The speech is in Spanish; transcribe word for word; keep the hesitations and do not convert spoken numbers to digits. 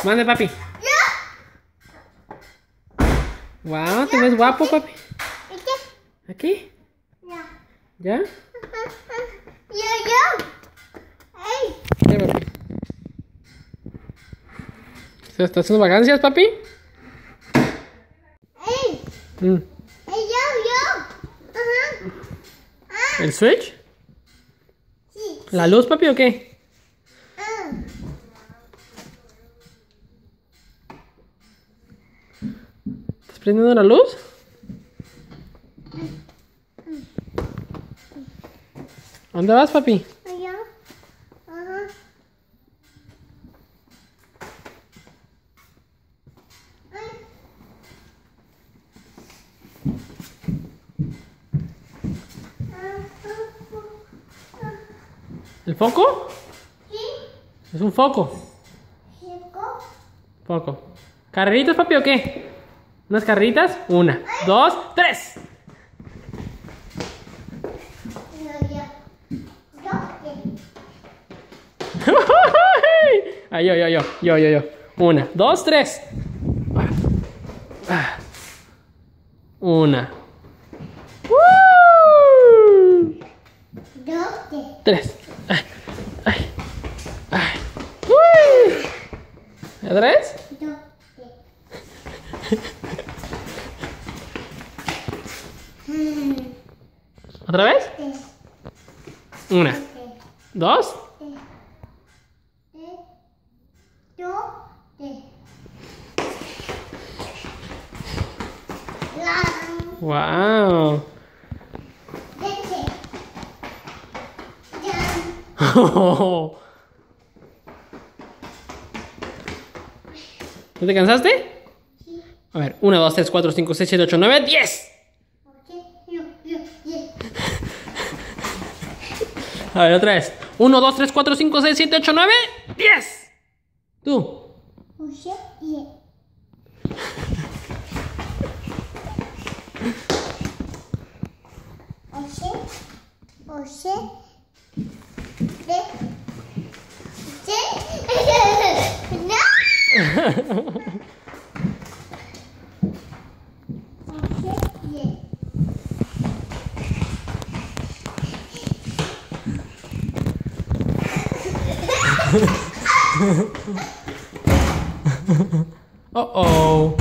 Mande, papi. Wow, te ves guapo, papi. ¿Aquí? ¿Ya? Yo, yo. Ey. Ya, papi. ¿Se está haciendo vacancias, papi? Ey. Mm. Ey, yo, yo. Ajá. Ah, ¿El switch? sí. ¿La luz, papi, o qué? Ah. ¿Estás prendiendo la luz? ¿Dónde vas, papi? Allá. Ajá. Ay. ¿El foco? Sí. Es un foco. Chico. Foco. ¿Carreritas, papi, o qué? ¿Unas carreritas? Una, dos, tres. Yo, yo. Yo, ¿qué? Ah, yo, yo, yo, yo, yo, yo. Una, dos, tres. Una. ¡Woo! Yo, ¿qué? Tres. Ay, ay, ay. Uy. ¿Otra vez? Yo, ¿qué? ¿Otra vez? ¿Qué? Una, ¿Qué? dos. ¿Qué? Yo, ¿qué? La. Wow. Leche. Ya. ¿No te cansaste? Sí. A ver, uno, dos, tres, cuatro, cinco, seis, siete, ocho, nueve, diez. Ok. Yo, yo, yo. A ver, otra vez. uno, dos, tres, cuatro, cinco, seis, siete, ocho, nueve, diez. Tú. Oye, y. Oye. Oye. De. De. No. Oye, y. Oh, oh.